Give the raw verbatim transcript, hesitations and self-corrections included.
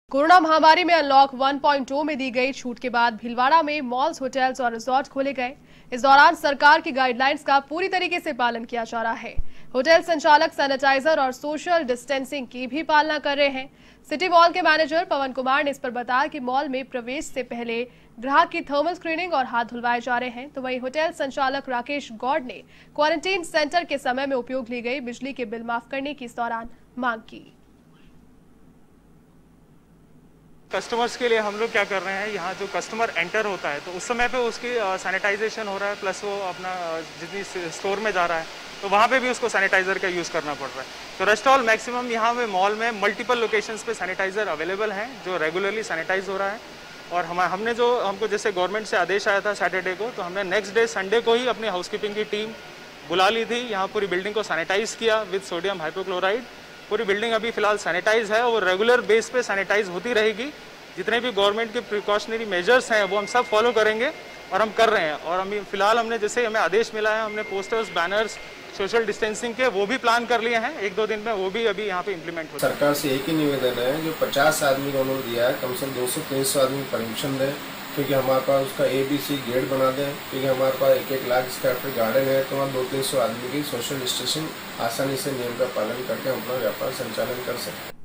Corona महामारी में unlock one point two में दी गई छूट के बाद भीलवाड़ा में मॉल्स, होटल्स और रिजॉर्ट खोले गए। इस दौरान सरकार की गाइडलाइंस का पूरी तरीके से पालन किया जा रहा है। होटल संचालक सैनिटाइजर और सोशल डिस्टेंसिंग की भी पालना कर रहे हैं। सिटी मॉल के मैनेजर पवन कुमार ने इस पर बताया कि मॉल में प्रवेश से पहले ग्राहक की थर्मल स्क्रीनिंग और हाथ धुलवाए जा रहे हैं। तो वहीं होटल संचालक राकेश गौड़ ने क्वारंटीन सेंटर के समय में उपयोग ली गई बिजली के बिल माफ करने की इस दौरान मांग की। कस्टमर्स के लिए हम लोग क्या कर रहे हैं, यहाँ जो कस्टमर एंटर होता है तो उस समय पे उसकी सैनिटाइजेशन हो रहा है, प्लस वो अपना जितनी स्टोर में जा रहा है तो वहाँ पे भी उसको सैनिटाइज़र का यूज़ करना पड़ रहा है। तो रेस्टॉल मैक्सिमम यहाँ पे मॉल में मल्टीपल लोकेशंस पे सैनिटाइज़र अवेलेबल हैं जो रेगुलरली सैनिटाइज हो रहा है। और हम हमने जो हमको जैसे गवर्नमेंट से आदेश आया था सैटरडे को, तो हमने नेक्स्ट डे संडे को ही अपनी हाउसकीपिंग की टीम बुला ली थी। यहाँ पूरी बिल्डिंग को सैनिटाइज किया विद सोडियम हाइपोक्लोराइड। पूरी बिल्डिंग अभी फिलहाल सैनिटाइज है और रेगुलर बेस पे सैनिटाइज होती रहेगी। जितने भी गवर्नमेंट के प्रिकॉशनरी मेजर्स हैं वो हम सब फॉलो करेंगे और हम कर रहे हैं। और हम फिलहाल हमने जैसे हमें आदेश मिला है, हमने पोस्टर्स, बैनर्स, सोशल डिस्टेंसिंग के वो भी प्लान कर लिए हैं। एक दो दिन में वो भी अभी यहाँ पे इम्प्लीमेंट हो। सरकार से एक ही निवेदन है, जो पचास आदमी को उन्होंने दिया है कम से कम दो सौ तीन सौ आदमी परमिशन दें, क्योंकि हमारे पास उसका ए बी सी गेट बना दें, क्योंकि हमारे पास एक एक लाख स्क्वायर फीट गार्डन है। तो वहाँ दो तीन सौ आदमी की सोशल डिस्टेंसिंग आसानी से नियम का पालन करके हम अपना व्यापार संचालन कर सकते हैं।